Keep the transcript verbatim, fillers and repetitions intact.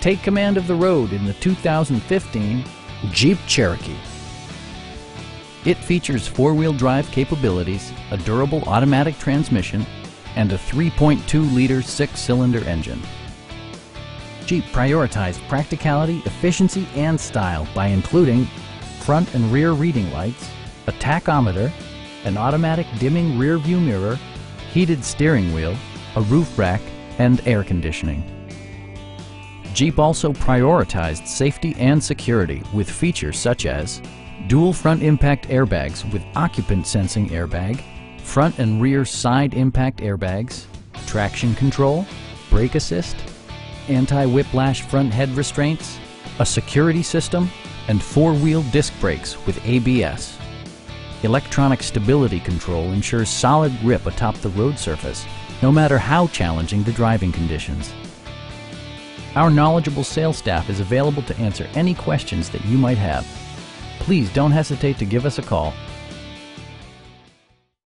Take command of the road in the two thousand fifteen Jeep Cherokee. It features four-wheel drive capabilities, a durable automatic transmission, and a three point two liter six-cylinder engine. Jeep prioritized practicality, efficiency, and style by including front and rear reading lights, a tachometer, an automatic dimming rear view mirror, heated steering wheel, a roof rack, and air conditioning. Jeep also prioritized safety and security with features such as dual front impact airbags with occupant sensing airbag, front and rear side impact airbags, traction control, brake assist, anti-whiplash front head restraints, a security system, and four-wheel disc brakes with A B S. Electronic stability control ensures solid grip atop the road surface, no matter how challenging the driving conditions. Our knowledgeable sales staff is available to answer any questions that you might have. Please don't hesitate to give us a call